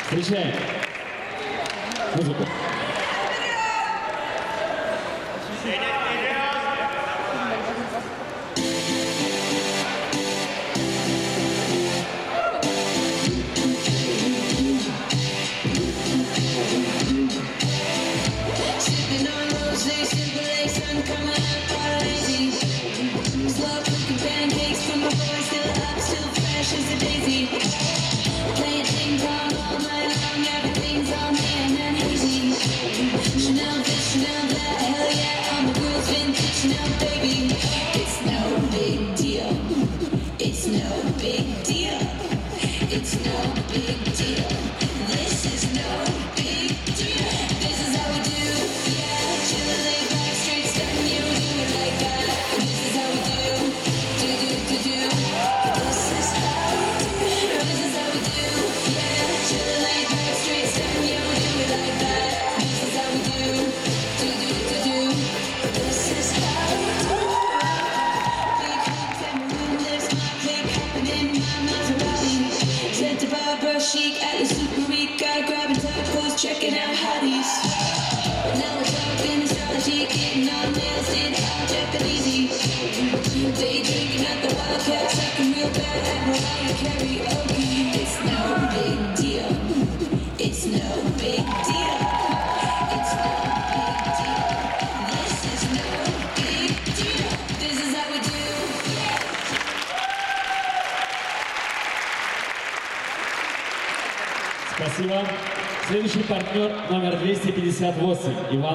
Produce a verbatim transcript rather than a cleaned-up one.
Встречаем музыку. Sipping on rosé, simple lace, sun coming up all lazy. Slow cooking pancakes from my boy, still up, still fresh as a daisy. Playing ping pong all night long, everything's on me and then easy. Chanel this, Chanel that, hell yeah, all my girls vintage Chanel, baby. It's no big deal. It's no big deal. It's no big deal. This is no big deal. This is how we do, yeah. Chill and lay back, straight step, you do it like that. This is how we do, do do do do. This is how we do. This is how we do, yeah. Chill and lay back, straight step, you do it like that. This is how we do, do do do do. This is how we do. Big hotel room, there's my cake happening, my Maserati. Sent to Barbara Chic at the super week. Gotta grab a tacos, checking out hotties. Now we're talking astrology, getting on nails, did all Japanese. Day drinking at the Wildcat, sucking real bad at Mariah karaoke. It's no big deal. It's no big deal. It's no big deal. This is no big deal. This is how we do. Спасибо. Следующий партнер номер двести пятьдесят восемь. Иван.